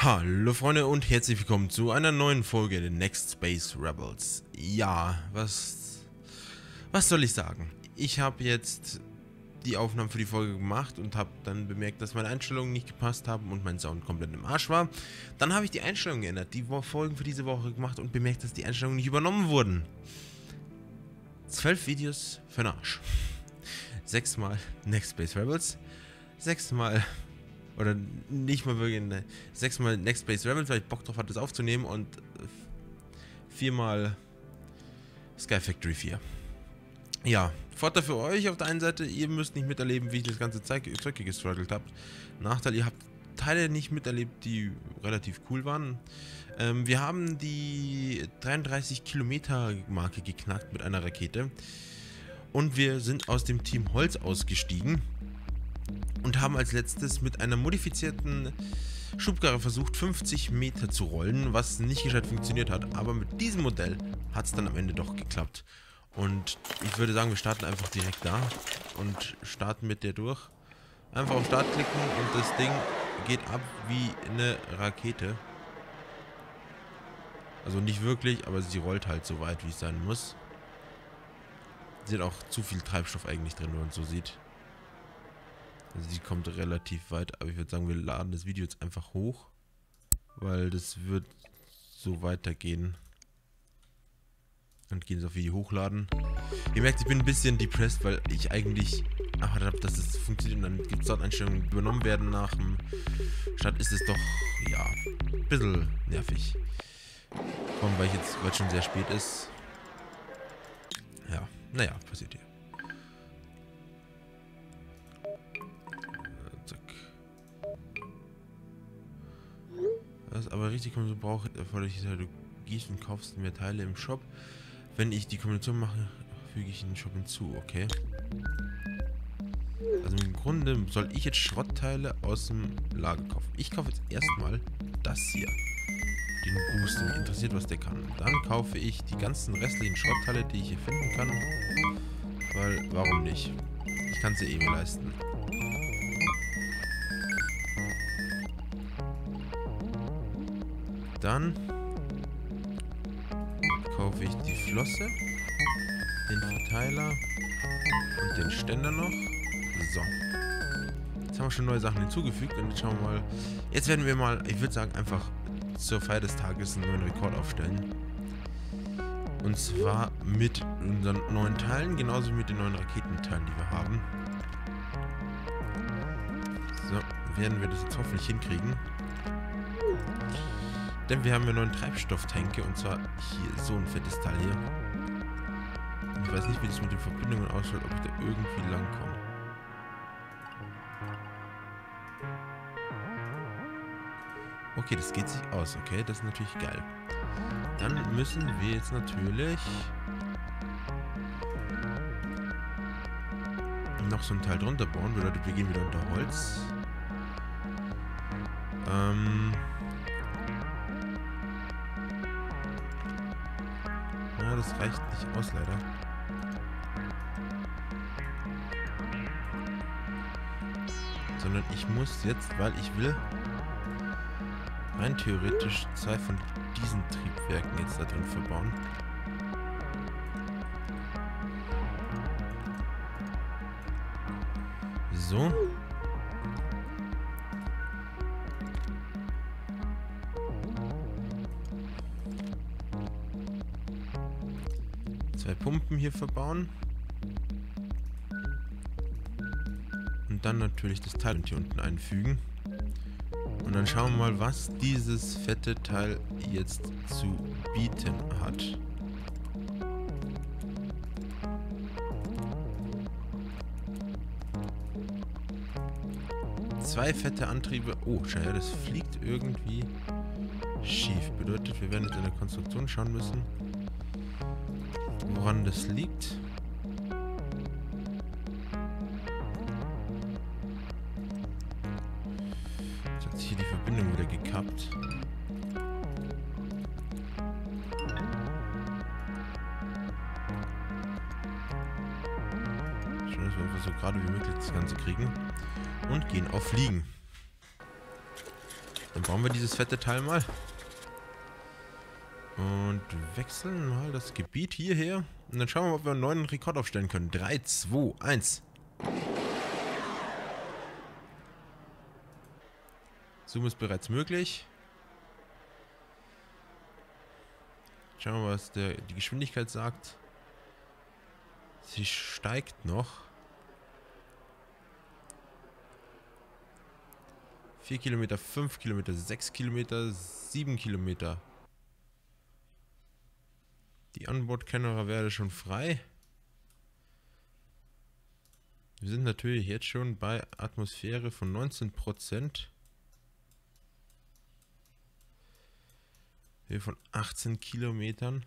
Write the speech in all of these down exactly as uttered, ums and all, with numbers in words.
Hallo Freunde und herzlich willkommen zu einer neuen Folge der Next Space Rebels. Ja, was, was soll ich sagen? Ich habe jetzt die Aufnahmen für die Folge gemacht und habe dann bemerkt, dass meine Einstellungen nicht gepasst haben und mein Sound komplett im Arsch war. Dann habe ich die Einstellungen geändert, die Folgen für diese Woche gemacht und bemerkt, dass die Einstellungen nicht übernommen wurden. Zwölf Videos für den Arsch. Sechsmal Next Space Rebels. Sechsmal... Oder nicht mal wirklich, ne, sechsmal Next Space Rebels, weil ich Bock drauf hatte, das aufzunehmen, und viermal Sky Factory vier. Ja, Vorteil für euch auf der einen Seite, ihr müsst nicht miterleben, wie ich das ganze Zeug gestruggelt habe. Nachteil, ihr habt Teile nicht miterlebt, die relativ cool waren. Ähm, wir haben die dreiunddreißig Kilometer Marke geknackt mit einer Rakete. Und wir sind aus dem Team Holz ausgestiegen. Und haben als letztes mit einer modifizierten Schubkarre versucht, fünfzig Meter zu rollen, was nicht gescheit funktioniert hat. Aber mit diesem Modell hat es dann am Ende doch geklappt. Und ich würde sagen, wir starten einfach direkt da und starten mit der durch. Einfach auf Start klicken und das Ding geht ab wie eine Rakete. Also nicht wirklich, aber sie rollt halt so weit, wie es sein muss. Sie hat auch zu viel Treibstoff eigentlich drin, wenn man es so sieht. Also die kommt relativ weit, aber ich würde sagen, wir laden das Video jetzt einfach hoch, weil das wird so weitergehen. Und gehen es auf Video hochladen. Ihr merkt, ich bin ein bisschen depressed, weil ich eigentlich erwartet habe, dass das funktioniert und dann gibt es dort Einstellungen, die übernommen werden nach dem Start. Ist es doch, ja, ein bisschen nervig. Vor allem, weil ich jetzt, weil es schon sehr spät ist. Ja, naja, passiert hier. Was aber richtig so braucht, erforderlich ist, du gehst und kaufst mehr Teile im Shop. Wenn ich die Kombination mache, füge ich in den Shop hinzu, okay. Also im Grunde soll ich jetzt Schrottteile aus dem Lager kaufen. Ich kaufe jetzt erstmal das hier. Den Boost. Mich interessiert, was der kann. Dann kaufe ich die ganzen restlichen Schrottteile, die ich hier finden kann. Weil, warum nicht? Ich kann sie eben leisten. Dann kaufe ich die Flosse, den Verteiler und den Ständer noch. So. Jetzt haben wir schon neue Sachen hinzugefügt und jetzt schauen wir mal. Jetzt werden wir mal, ich würde sagen, einfach zur Feier des Tages einen neuen Rekord aufstellen. Und zwar mit unseren neuen Teilen, genauso wie mit den neuen Raketenteilen, die wir haben. So, werden wir das jetzt hoffentlich hinkriegen. Denn wir haben ja neuen Treibstofftanke, und zwar hier so ein fettes Teil hier. Ich weiß nicht, wie das mit den Verbindungen ausschaut, ob ich da irgendwie lang komme. Okay, das geht sich aus. Okay, das ist natürlich geil. Dann müssen wir jetzt natürlich noch so ein Teil drunter bauen. Bedeutet, wir gehen wieder unter Holz. Ähm... Ja, das reicht nicht aus, leider. Sondern ich muss jetzt, weil ich will, rein theoretisch zwei von diesen Triebwerken jetzt da drin verbauen. So. Zwei Pumpen hier verbauen. Und dann natürlich das Teil hier unten einfügen. Und dann schauen wir mal, was dieses fette Teil jetzt zu bieten hat. Zwei fette Antriebe. Oh, schau her, das fliegt irgendwie schief. Bedeutet, wir werden jetzt in der Konstruktion schauen müssen, woran das liegt. Jetzt hat sich hier die Verbindung wieder gekappt. Schauen, dass wir einfach so gerade wie möglich das Ganze kriegen. Und gehen auf Fliegen. Dann bauen wir dieses fette Teil mal. Und wechseln mal das Gebiet hierher. Und dann schauen wir mal, ob wir einen neuen Rekord aufstellen können. drei, zwei, eins. Zoom ist bereits möglich. Schauen wir mal, was der, die Geschwindigkeit sagt. Sie steigt noch. vier Kilometer, fünf Kilometer, sechs Kilometer, sieben Kilometer. Die Onboard-Kamera wäre schon frei. Wir sind natürlich jetzt schon bei Atmosphäre von neunzehn Prozent. Höhe von achtzehn Kilometern.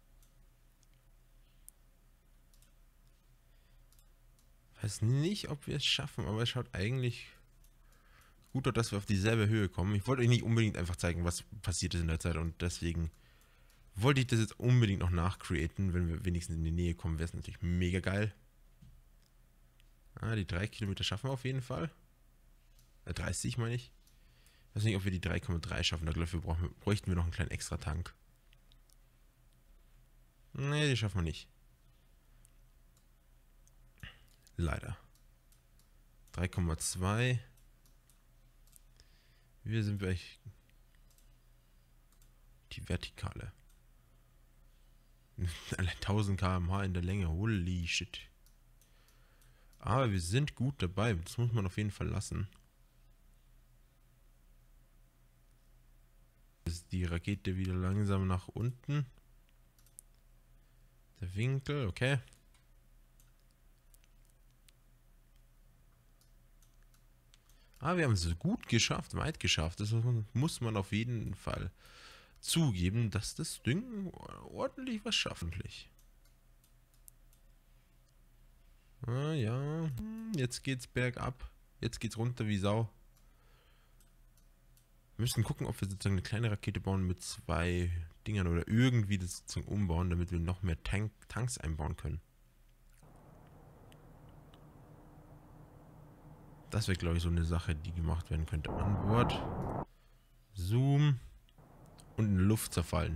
Weiß nicht, ob wir es schaffen, aber es schaut eigentlich gut aus, dass wir auf dieselbe Höhe kommen. Ich wollte euch nicht unbedingt einfach zeigen, was passiert ist in der Zeit, und deswegen wollte ich das jetzt unbedingt noch nachcreaten. Wenn wir wenigstens in die Nähe kommen, wäre es natürlich mega geil. Ah, die drei Kilometer schaffen wir auf jeden Fall. Äh, dreißig meine ich. Ich weiß nicht, ob wir die drei Komma drei schaffen. Dafür brauchen, bräuchten wir noch einen kleinen extra Tank. Nee, die schaffen wir nicht. Leider. drei Komma zwei. Wir sind bei die Vertikale. tausend Kilometer pro Stunde in der Länge. Holy shit. Aber wir sind gut dabei. Das muss man auf jeden Fall lassen. Jetzt ist die Rakete wieder langsam nach unten. Der Winkel, okay. Ah, wir haben es gut geschafft, weit geschafft. Das muss man auf jeden Fall zugeben, dass das Ding ordentlich was schafft. Ah ja, jetzt geht's bergab. Jetzt geht's runter wie Sau. Wir müssen gucken, ob wir sozusagen eine kleine Rakete bauen mit zwei Dingern oder irgendwie das sozusagen umbauen, damit wir noch mehr Tank Tanks einbauen können. Das wäre, glaube ich, so eine Sache, die gemacht werden könnte. An Bord. Zoom. Und in Luft zerfallen.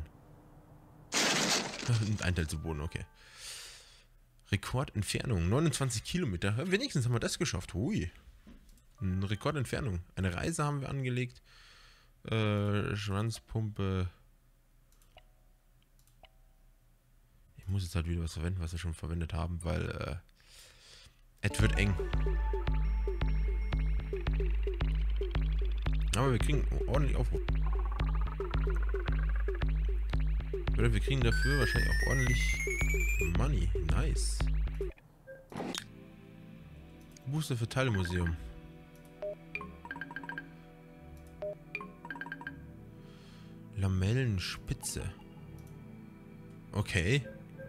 Und ein Teil zu Boden, okay. Rekordentfernung. neunundzwanzig Kilometer. Ja, wenigstens haben wir das geschafft. Hui. Eine Rekordentfernung. Eine Reise haben wir angelegt. Äh, Schwanzpumpe. Ich muss jetzt halt wieder was verwenden, was wir schon verwendet haben, weil äh, es wird eng. Aber wir kriegen ordentlich Aufruf. Oder wir kriegen dafür wahrscheinlich auch ordentlich Money. Nice. Booster für Teilemuseum. Lamellenspitze. Okay.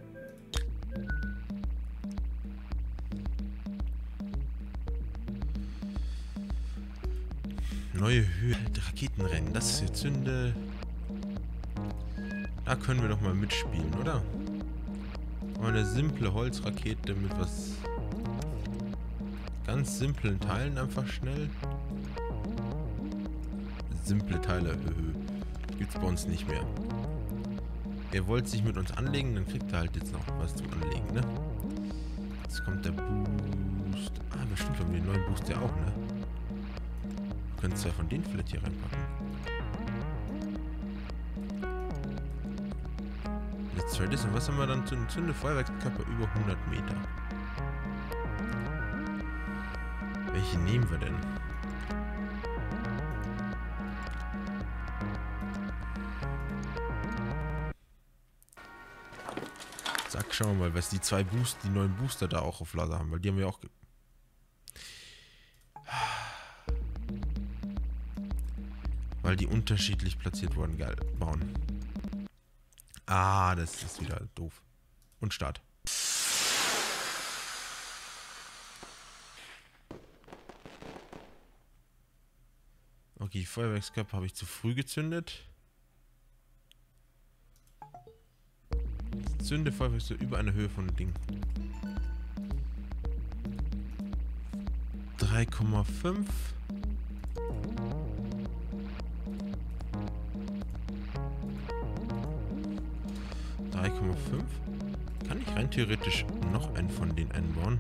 Neue Höhe, Raketenrennen, das ist jetzt Zünde. Da können wir doch mal mitspielen, oder? Mal eine simple Holzrakete mit was ganz simplen Teilen einfach schnell. Simple Teile, gibt's bei uns nicht mehr. Ihr wollt sich mit uns anlegen, dann kriegt ihr halt jetzt noch was zum Anlegen, ne? Jetzt kommt der Boost. Ah, bestimmt haben wir den neuen Boost ja auch, ne? Wir können zwei von denen vielleicht hier reinpacken. Let's try this. Und was haben wir dann zu einem Zünde-Feuerwerkskörper über hundert Meter? Welche nehmen wir denn? Sag, schauen wir mal, was die zwei Boost, die neuen Booster da auch auf Lager haben, weil die haben wir auch. Weil die unterschiedlich platziert wurden. Geil. Bauen. Ah, das ist wieder doof. Und Start. Okay, Feuerwerkskörper habe ich zu früh gezündet. Zünde Feuerwerkskörper über eine Höhe von Ding. drei Komma fünf. Komma fünf. Kann ich rein theoretisch noch einen von denen einbauen?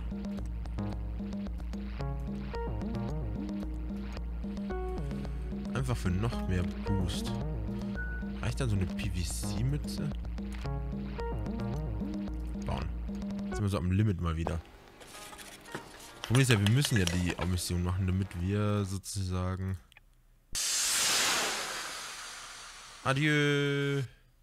Einfach für noch mehr Boost. Reicht dann so eine P V C-Mütze? Bauen. Jetzt sind wir so am Limit mal wieder. Problem ist ja, wir müssen ja die Mission machen, damit wir sozusagen... Adieu!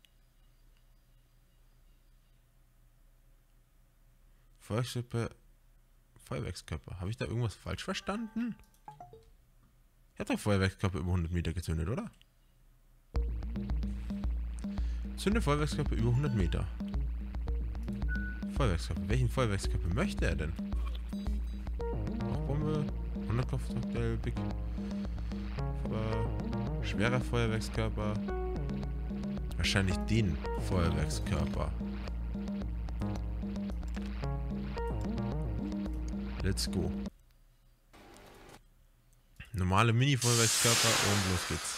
Feuerwerkskörper. Feuerwerkskörper. Habe ich da irgendwas falsch verstanden? Ich habe doch Feuerwerkskörper über hundert Meter gezündet, oder? Zünde Feuerwerkskörper über hundert Meter. Feuerwerkskörper. Welchen Feuerwerkskörper möchte er denn? Rauchbombe, hundert Kopfcocktail, Big. Äh, schwerer Feuerwerkskörper. Wahrscheinlich den Feuerwerkskörper. Let's go. Normale Mini-Feuerwerkskörper und los geht's.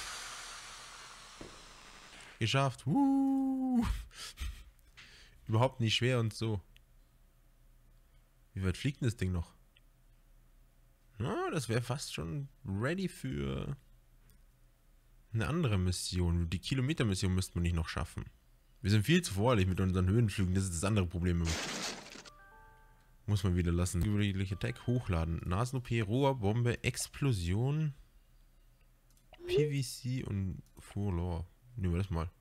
Geschafft. Woo. Überhaupt nicht schwer und so. Wie weit fliegt denn das Ding noch? Na, das wäre fast schon ready für eine andere Mission. Die Kilometer-Mission müsste man nicht noch schaffen. Wir sind viel zu vorsichtig mit unseren Höhenflügen. Das ist das andere Problem. Muss man wieder lassen. Überlegliche Tag hochladen. Nasen-O P, Rohrbombe, Explosion, P V C und Full. Nehmen wir das mal.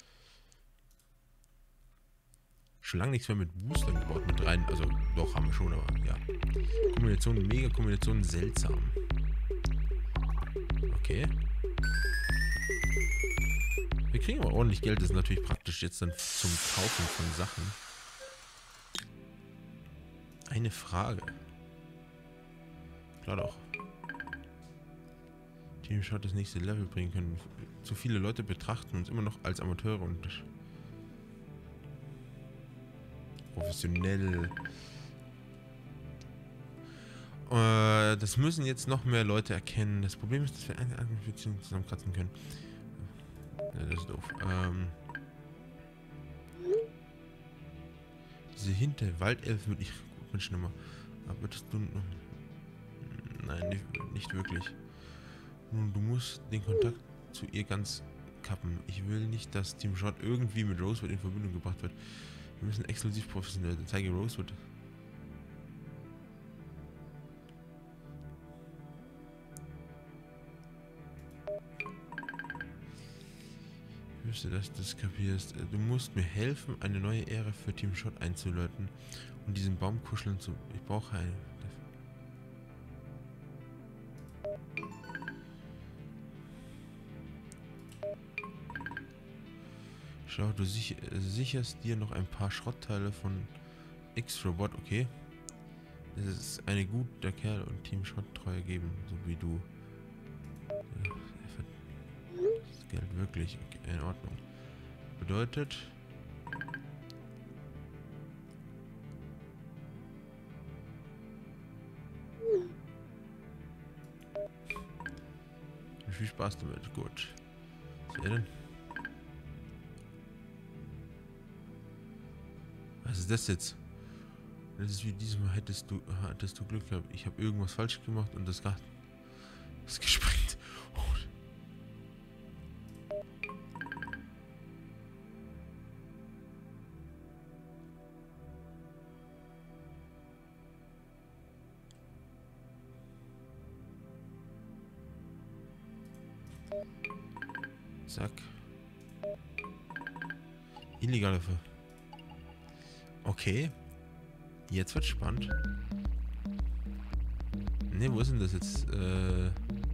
Schon lange nichts mehr mit Boostern gebaut. Mit rein. Also doch, haben wir schon, aber ja. Kombination, mega Kombination, seltsam. Okay. Wir kriegen aber ordentlich Geld. Das ist natürlich praktisch jetzt dann zum Kaufen von Sachen. Eine Frage. Klar doch. Team Shot das nächste Level bringen können. Zu viele Leute betrachten uns immer noch als Amateure und professionell. Äh, das müssen jetzt noch mehr Leute erkennen. Das Problem ist, dass wir eine Beziehung zusammenkratzen können. Ja, das ist doof. Ähm, diese Hinterwaldelfen würde ich wünschen immer. Aber würdest du... Nein, nicht, nicht wirklich. Nun, du musst den Kontakt zu ihr ganz kappen. Ich will nicht, dass Team Shot irgendwie mit Rosewood in Verbindung gebracht wird. Wir müssen exklusiv professionell. Zeige Rosewood. Ich wüsste, dass du das kapierst. Du musst mir helfen, eine neue Ära für Team Shot einzuläuten und diesen Baum kuscheln zu... Ich brauche eine... Schau, du sich, sicherst dir noch ein paar Schrottteile von X-Robot, okay? Es ist ein guter Kerl und Team Shot treu geben, so wie du. Das Geld wirklich, okay, in Ordnung. Bedeutet... Viel Spaß damit, gut. Was ist er denn? Was ist das jetzt? Das ist wie diesmal hättest du hattest du Glück gehabt. Ich habe irgendwas falsch gemacht und das Garten ist gesprengt. Oh. Zack. Illegale Ver... Okay. Jetzt wird spannend. Ne, wo ist denn das jetzt? Äh...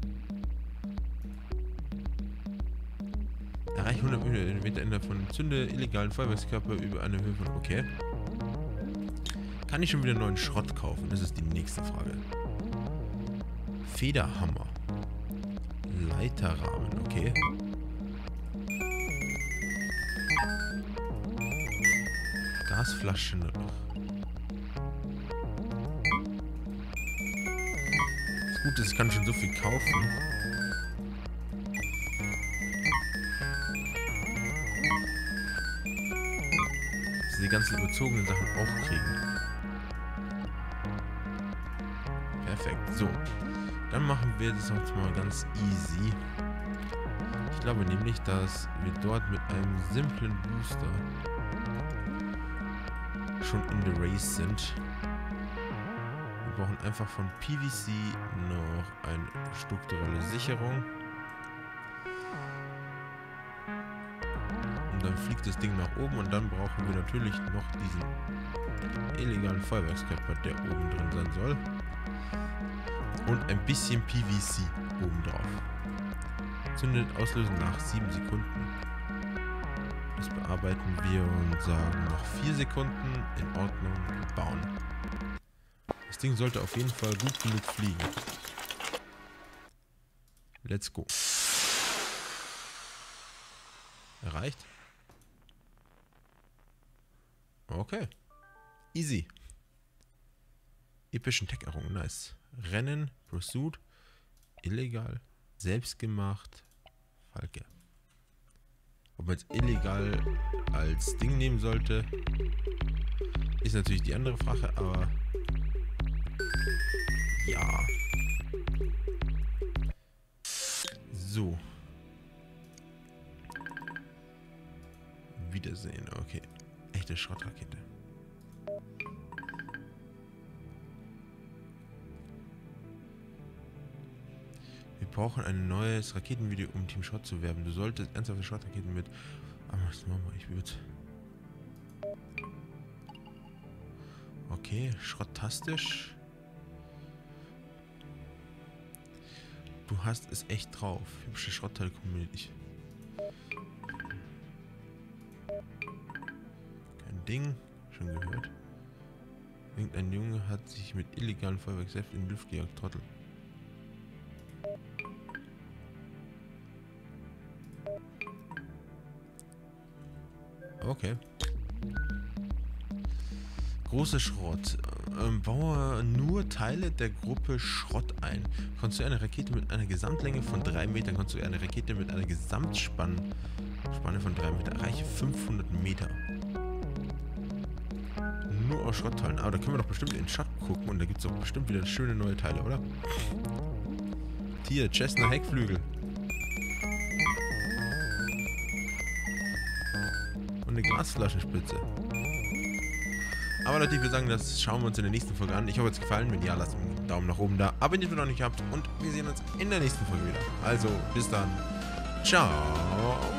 Erreiche hundert Meter Ende von Zünde illegalen Feuerwerkskörper über eine Höhe von... Okay. Kann ich schon wieder neuen Schrott kaufen? Das ist die nächste Frage. Federhammer. Leiterrahmen, okay. Gasflaschen. Das Gute ist, ich kann schon so viel kaufen. die ganzen überzogenen Sachen auch kriegen. Perfekt. So. Dann machen wir das jetzt mal ganz easy. Ich glaube nämlich, dass wir dort mit einem simplen Booster schon in the race sind. Wir brauchen einfach von P V C noch eine strukturelle Sicherung. Und dann fliegt das Ding nach oben und dann brauchen wir natürlich noch diesen illegalen Feuerwerkskörper, der oben drin sein soll. Und ein bisschen P V C oben drauf. Zündet auslösen nach sieben Sekunden. Das bearbeiten wir und sagen nach vier Sekunden in Ordnung bauen. Das Ding sollte auf jeden Fall gut genug fliegen. Let's go. Erreicht? Okay. Easy. Epischen Tech-Errungen, nice. Rennen, Pursuit, illegal, selbstgemacht, Falke. Ob man jetzt illegal als Ding nehmen sollte, ist natürlich die andere Frage, aber ja. So. Wiedersehen, okay. Echte Schrottrakete. Wir brauchen ein neues Raketenvideo, um Team Schrott zu werben. Du solltest ernsthafte Schrottraketen mit... Aber was machen wir? Ich würde... Okay, schrotttastisch. Du hast es echt drauf. Hübsche Schrottteil-Community. Kein Ding. Schon gehört. Irgendein Junge hat sich mit illegalen Feuerwerk selbst in die Luft gejagt. Trottel. Okay. Große Schrott. Ähm, baue nur Teile der Gruppe Schrott ein. Konstruiere eine Rakete mit einer Gesamtlänge von drei Metern. Konstruiere eine Rakete mit einer Gesamtspanne Spanne von drei Metern. Erreiche fünfhundert Meter. Nur aus Schrottteilen. Aber da können wir doch bestimmt in den Shot gucken und da gibt es doch bestimmt wieder schöne neue Teile, oder? Hier, Cessna Heckflügel. Und eine Glasflaschenspitze. Aber Leute, ich würde sagen, das schauen wir uns in der nächsten Folge an. Ich hoffe, es hat gefallen. Wenn ja, lasst einen Daumen nach oben da. Abonniert, wenn ihr noch nicht habt. Und wir sehen uns in der nächsten Folge wieder. Also, bis dann. Ciao.